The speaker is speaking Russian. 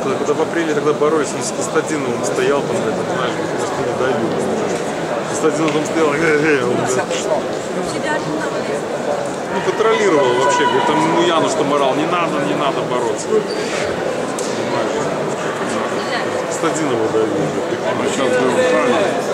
когда в апреле тогда боролись, он с Костадиновым стоял там, знаешь, просто не давил. Костадинов там стоял, ну, контролировал вообще, говорит, там ему Яну что морал, не надо бороться. Костадинова давил. Сейчас был правильно.